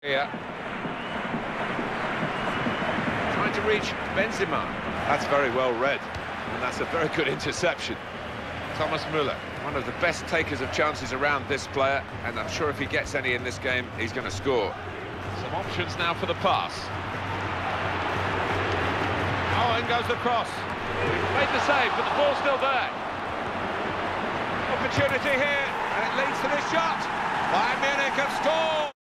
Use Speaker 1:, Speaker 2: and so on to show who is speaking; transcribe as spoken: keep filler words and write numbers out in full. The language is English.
Speaker 1: Here. Trying to reach Benzema.
Speaker 2: That's very well read, and that's a very good interception.
Speaker 1: Thomas Müller, one of the best takers of chances around this player, and I'm sure if he gets any in this game, he's going to score. Some options now for the pass. Oh, in goes the cross. Made the save, but the ball's still there. Opportunity here, and it leads to this shot. Bayern Munich have scored.